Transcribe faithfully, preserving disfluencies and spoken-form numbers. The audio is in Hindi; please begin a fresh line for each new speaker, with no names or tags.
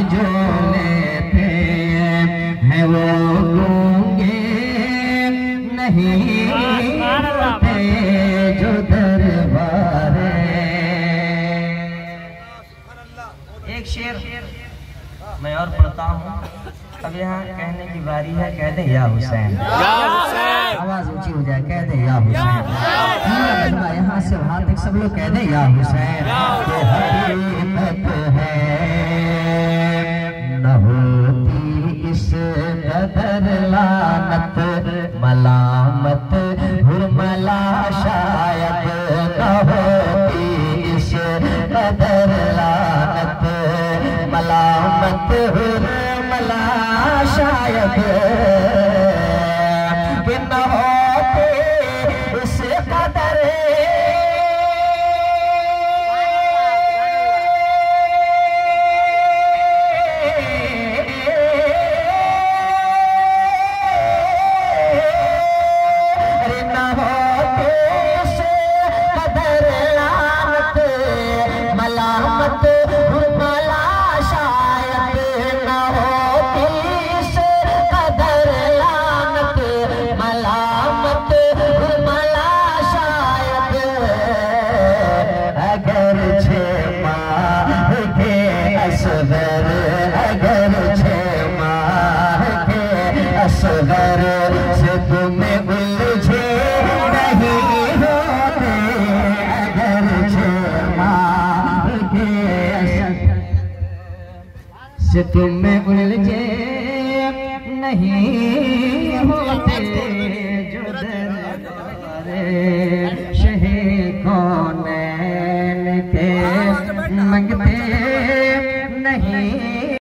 जो लेते हैं वो गूंगे नहीं होते जो दरबार। एक शेर मैं और पढ़ता हूँ। अब यहाँ कहने की बारी है, कह दे या हुसैन, आवाज ऊंची हो जाए, कह दे या हुसैन। यहाँ से वहां तक सब लोग कह दे या हुसैन। हकीकत है न होती इस कदर लानत मलामत हुरमला शायद न होती इस कदर लानत मलामत हुरमला शायद कि न होती इस कदर असगर से तुम्हें उलझे नहीं होते अगर मार के से तुम्हें उलझे नहीं होते जो दरबारे।